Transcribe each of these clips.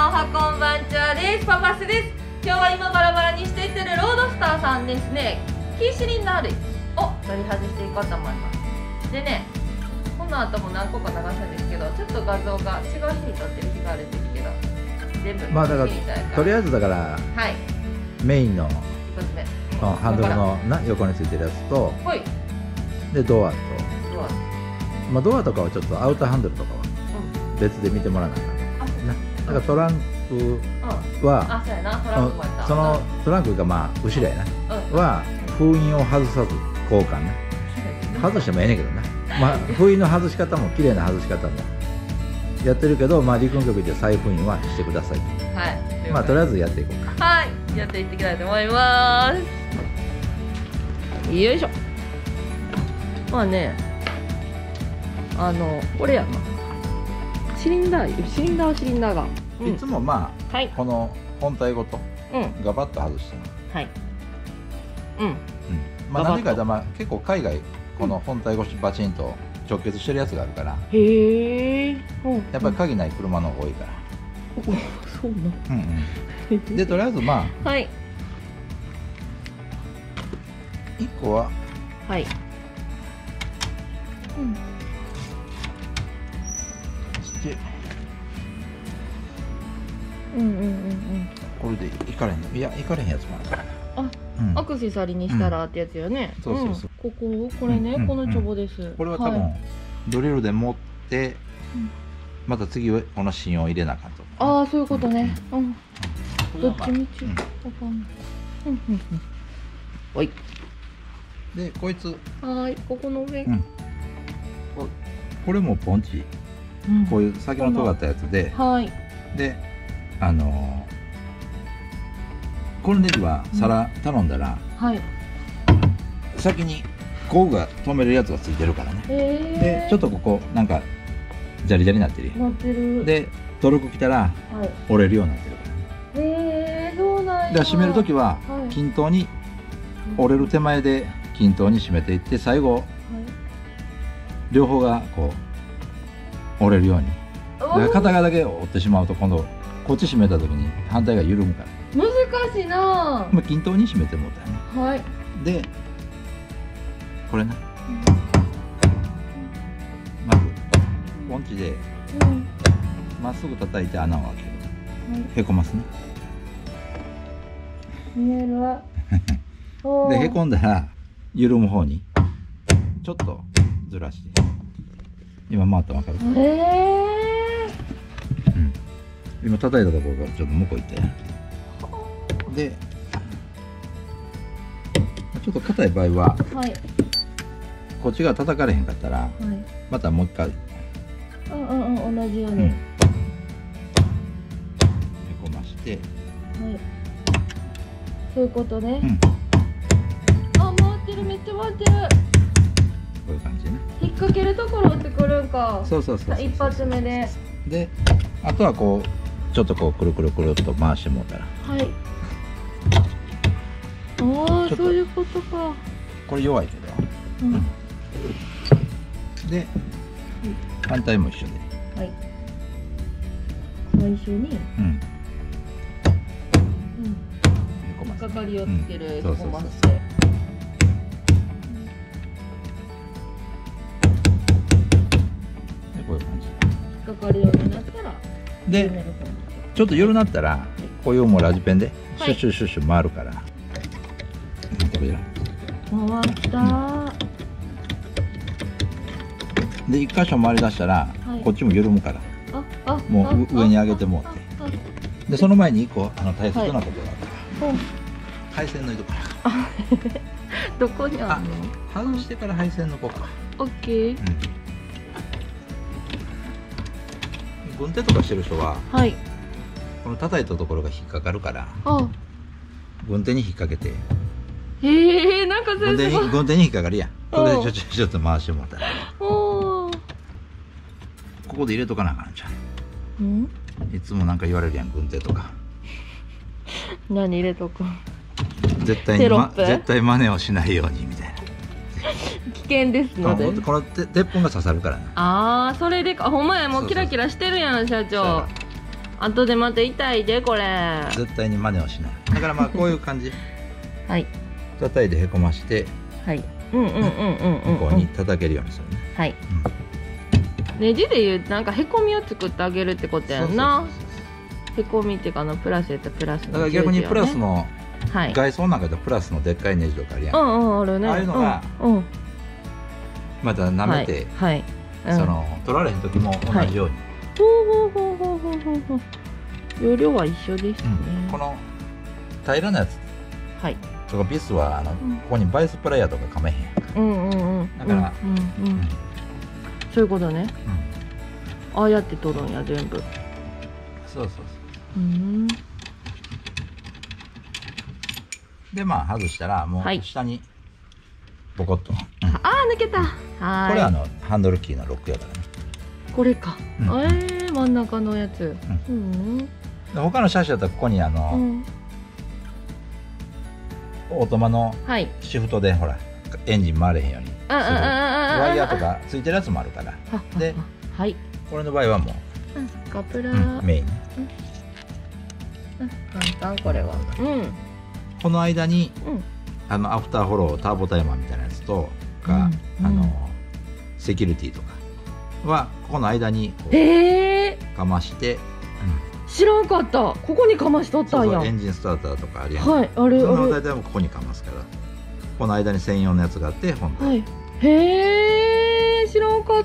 さんおはこんばんちはです。パパスです。今日は今バラバラにしていってるロードスターさんですね、キーシリンダー類を取り外していこうと思います。でね、この後も何個か流すんですけど、ちょっと画像が違う日に撮ってる日があるんですけど、全部まあだからとりあえずだから、 はい、 メインの一つ目、 ハンドルの横についてるやつと、 はい、 でドアと、 ドア、 まあドアとかはちょっとアウトハンドルとかは別で見てもらわなあかんな。だからトランクは、 あ、そうやな、トランクもやった。 そのトランクがまあ後ろやな、は封印を外さず交換な。外してもええねんけどな。まあ封印の外し方も綺麗な外し方もやってるけど、まあ陸運局で再封印はしてくださいと。はい。まあとりあえずやっていこうか。 はい、やっていっていきたいと思います。よいしょ。まあね、これやな。シリンダーが。 いつもまあ、はい、この本体ごとガバッと外してね。はい。まあ何かだ、まあ結構海外この本体越しバチンと直結してるやつがあるから。へえ。やっぱり鍵ない車の方が多いから。 そうな。 でとりあえずまあ。はい。1個は。はい。これでいかれへんの、いやいかれへんやつもあるからな。 あ、アクセサリーにしたらってやつよね。そうそうそう。これね、このチョボです。 これは多分ドリルで持ってまた次はこの芯を入れなあかんと。 ああ、そういうことね。どっちみちわかんない。はい。 でこいつ、 はい、ここの上、 これもポンチ、こういう先の尖ったやつで、はい。でこのネジは皿頼んだら、はい、先に工具が止めるやつがついてるからね。でちょっとここなんかジャリジャリになってる。なってる。でトルク来たら折れるようになってるからね。そうなんや。だから締める時は均等に折れる手前で均等に締めていって、最後両方がこう折れるように。だから片側だけ折ってしまうと今度こっち締めた時に反対が緩むから。 難しいな。 まあ均等に締めてもうたよね。はい。でこれな、まずポンチでまっすぐ叩いて穴を開ける。へこますね。見えるわ。でへこんだら緩む方にちょっとずらして、今回ったら分かる？今叩いたところからちょっと向こう行って、でちょっと硬い場合は、はい、こっちが叩かれへんかったら、はい、またもう一回同じように、へこまして、はい、 そういうことね。あ、回ってる、めっちゃ回ってる。 こういう感じね。 引っ掛けるところってくるんか。 そうそうそう。 一発目で。 で、あとはこうちょっとこうくるくるくるっと回してもうたら。はい。ああ、そういうことか。これ弱いけど。で、反対も一緒で。はい。 最初に。へこませ。引っかかりをつける。へこませ。で、 こういう感じ。 引っかかるようになったら。 で、ちょっと緩なったら、こういうもうラジペンでシュッシュッシュッシュ回るから。 回った。 で一箇所回り出したら、こっちも緩むから、もう上に上げてもうて、でその前に一個大切なことがある。配線の糸から。 どこにあるの？ 外してから配線のこうか。 オッケー。 軍手とかしてる人は、この叩いたところが引っかかるから、軍手に引っ掛けて。 なんか全然軍手に引っかかるやん。これでちょっと回してもらったら、ここで入れとかなあかんじゃん。いつもなんか言われるやん、軍手とか。 何入れとく？ 絶対真似をしないようにみたいな。 危険ですので。 この鉄粉が刺さるからな。 ああ、それでか。ほんまや、もうキラキラしてるやん、社長。 後でまた痛いでこれ。 絶対に真似をしない。だからまあこういう感じ。 はい。 叩いてへこまして。 はい。向こうに叩けるようにするね。 はい。ネジでいうなんかへこみを作ってあげるってことやんな。へこみっていうかプラスやったらプラスの。 だから逆にプラスの外装なんかでプラスのでっかいネジとかあるやん。 あるね。 ああいうのがまた舐めてその取られへん時も同じように。 容量は一緒ですね。 この平らなやつとかビスはここにバイスプライヤーとかかめへん。だからそういうことね。ああやって取るんや全部。 そう。でまあ外したらもう下にボコッと。 ああ抜けた。 これはハンドルキーのロックやからね。 これか。真ん中のやつ。 他の車種だったらここにオートマのシフトでほらエンジン回れへんようにワイヤーとかついてるやつもあるから。でこれの場合はもうカプラーメイン。 簡単これは。 この間にアフターフォローターボタイマーみたいなやつとかセキュリティとかはここの間にかまして。 知らんかった。ここにかましとったんや。 エンジンスターターとかあるやん。 はい、あれその大体もここにかますから、この間に専用のやつがあって本体。 へえ、知らんかった。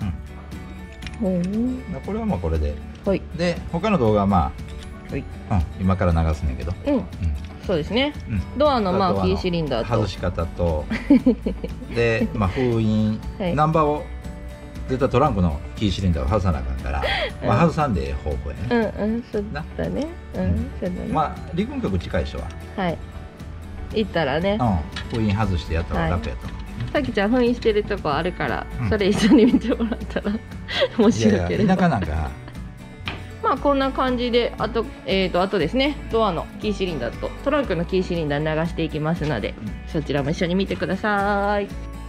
これはまあこれで。で他の動画はまあ今から流すねんけど。 そうですね。ドアのキーシリンダーと外し方とでまあ封印ナンバーを絶対トランクのキーシリンダーを外さなあかんから、まあ外さんで方向やね。 そうだね。 まあ離群局近い人は行ったらね、 封印外してやったら楽やと思う。 さきちゃん封印してるとこあるからそれ一緒に見てもらったら面白ければ。 田舎なんかまあこんな感じであとですね、ドアのキーシリンダーとトランクのキーシリンダー流していきますので、そちらも一緒に見てください。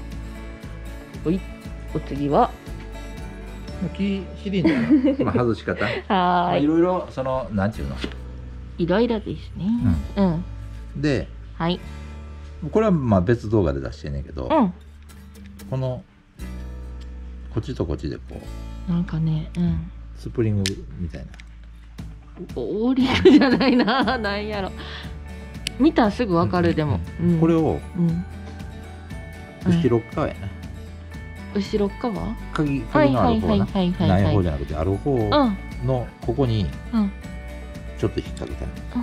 お次はキーシリンダーの外し方。いろいろそのなんちゅうの。 いろいろですね。 で、これはまあ別動画で出してんねんけど、このこっちとこっちでこうなんかね、 スプリングみたいな。 オーリングじゃないな、なんやろ。見たらすぐわかるでも。 これを後ろ側やな。 後ろ側？ 鍵のある方な。ない方じゃなくてある方のここにちょっと引っ掛けた。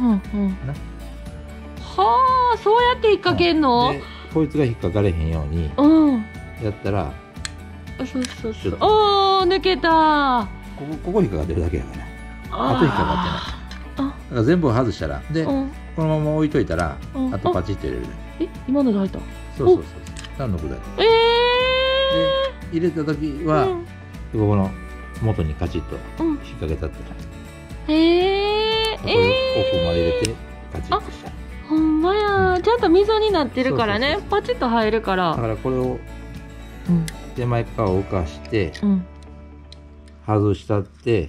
はあ、そうやって引っ掛けんの？ こいつが引っ掛かれへんようにやったら、 そう。ああ、抜けた。 ここ引っ掛かってるだけやから。あと引っ掛かってない。だから全部外したら、でこのまま置いといたら、あとパチッと入れる。 今ので入った？ そう。何のくだり？入れた時はここの元にカチッと引っ掛けたって感じ。奥まで入れてカチッとした。 ほんまや、ちゃんと溝になってるからね、パチッと入るから。 だからこれを手前側を浮かして外したって、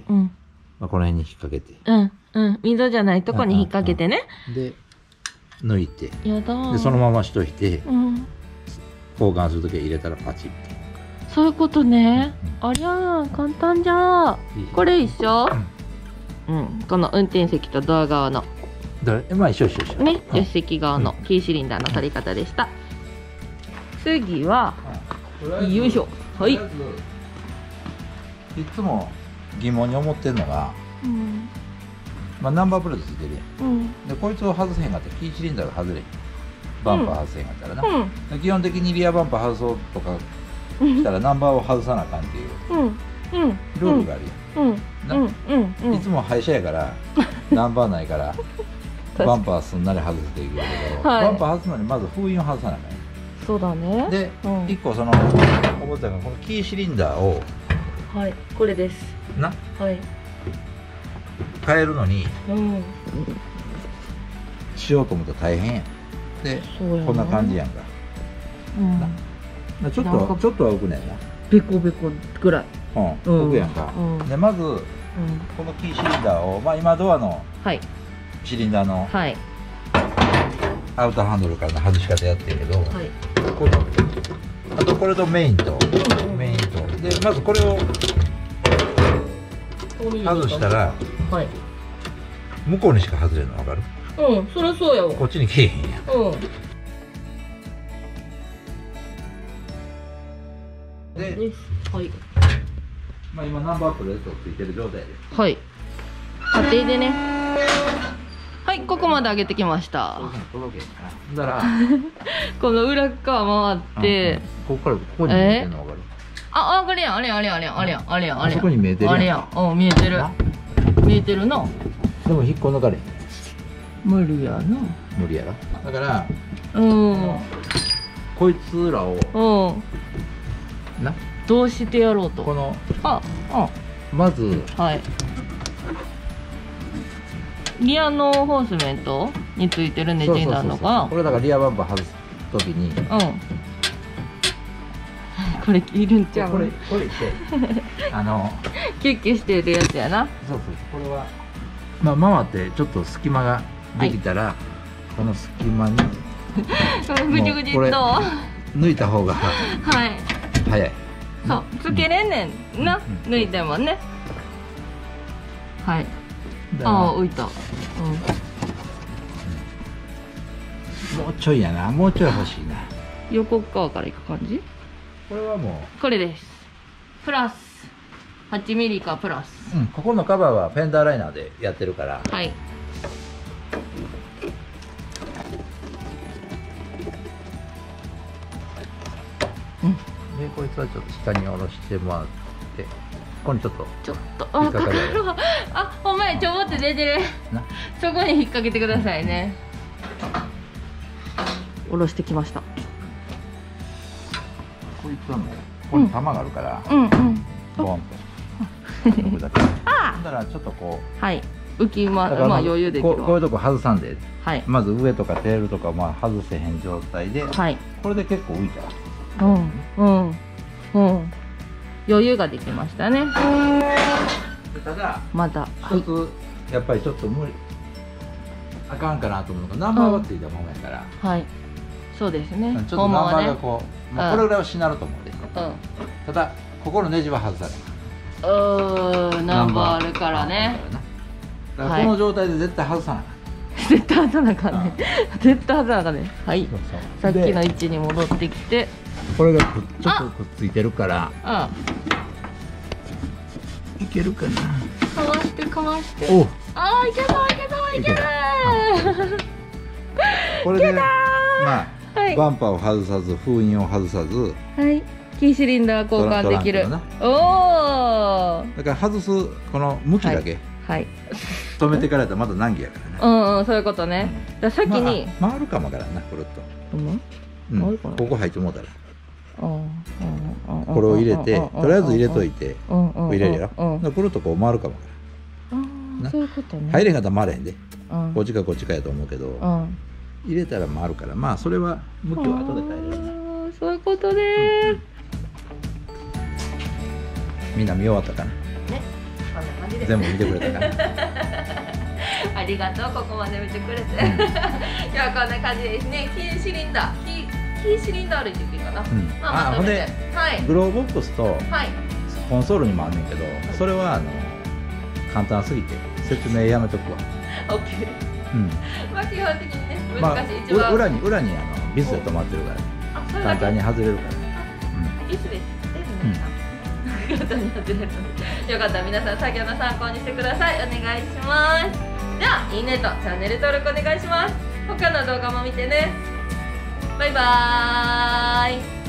この辺に引っ掛けて、 溝じゃないとこに引っ掛けてね。 で抜いて、 やだ。 でそのまましといて、交換する時は入れたらパチッて。 そういうことね。ありゃ簡単じゃ。これ一緒？この運転席とドア側のまあ一緒ね、助手席側のキーシリンダーの取り方でした。次はよいしょ。いつも疑問に思ってるのが、ナンバープレートついてるやん。でこいつを外せへんかったらキーシリンダーが外れへん。バンパー外せへんかったらな。基本的にリアバンパー外そうとかしたらナンバーを外さなあかんっていうルールがあるやん。いつも廃車やからナンバーないからバンパーすんなり外していくけど、バンパー外すのにまず封印を外さなあかん。 そうだね。 で1個その思ったのがこのキーシリンダーをこれですな変えるのにしようと思ったら大変やん。でこんな感じやんか。ちょっとは浮くねんな。 ベコベコぐらい浮くやんか。でまずこのキーシリンダーを、まあ、今ドアのシリンダーのアウトハンドルからの外し方やってるけど、このあとこれとメインとメインとで、まずこれを外したら、向こうにしか外れるの分かる？ うん、そりゃそうやわ。 こっちに来えへんやん。で、まあ今ナンバープレートついてる状態で。 はい。家庭でね。はい、ここまで上げてきました。 届けへんかな。だからこの裏側回って、 ここからここに見えてるの分かる？ あ、あれやん、あれやん、あれやん、あれやん、あれやん、あれやん、あれやん。 そこに見えてるやん。 あれやん、うん、見えてる。見えてるな。 でも引っこ抜かれへん。 無理やな。 無理やろ。だから、こいつらをな、 どうしてやろうと。 このまずリアのホースメントについてるネジになるのか。 これだからリアバンパー外すときに、 これいるんちゃう？ これしてキュッキュしてるやつやな。 そうこれはまあ回ってちょっと隙間ができたら、この隙間にぐちぐちっと抜いた方が早い。 そうつけれんねんな、抜いてもね。はい。ああ、浮いた。もうちょいやな、もうちょい欲しいな。 横側からいく感じ？ これはもうこれです。プラス8ミリかプラス。 ここのカバーはフェンダーライナーでやってるから。 はい。 でこいつはちょっと下に下ろしてもらって、ここにちょっと引っかかるわ。あ、ほんまや、ちょぼって出てる。そこに引っ掛けてくださいね。下ろしてきました。 こいつはもうここに玉があるから、ボンと抜くだけ。だからちょっとこう浮きまあ余裕できるわ。 こういうとこ外さんで、まず上とかテールとか外せへん状態で、これで結構浮いたら。 余裕ができましたね。 ただまだ一つやっぱりちょっと無理あかんかなと思うのが、ナンバーがついたものやから、 そうですね。 ちょっとナンバーがこう、これぐらいはしなると思うで。ただここのネジは外さない。 ナンバーあるからね。 だからこの状態で絶対外さない。 絶対外さなあかんね。絶対外さなあかんね。はい。さっきの位置に戻ってきて。 これがちょっとくっついてるから。いけるかな。 かましてかまして。ああ、いけそういけそういける。 これでまあバンパーを外さず、封印を外さず。 キーシリンダー交換できる。おお。 だから外すこの向きだけ。止めてからやったらまだ難儀やからね。そういうことね。先に回るかもからな、これと。ここ入ってもうたら。これを入れて、とりあえず入れといて、入れるやろ。これとこう回るかもから。 そういうことね。 入れんかったら回れへんで。こっちかこっちかやと思うけど、入れたら回るから、まあそれは向きは後で変えれる。 そういうことね。 みんな見終わったかな。全部見てくれたかな。 ありがとう、ここまで見てくれて。今日はこんな感じですね。キーシリンダー類って言っていいかな。 ほんでグローボックスとコンソールにもあんねんけど、それは簡単すぎて説明やめとくわ。 オッケー。まあ基本的にね、難しい。一番裏にビスで止まってるから簡単に外れるから。 ビスです。簡単に外れるので、よかったら皆さん作業の参考にしてください。お願いします。では、いいねとチャンネル登録お願いします。他の動画も見てね。バイバーイ。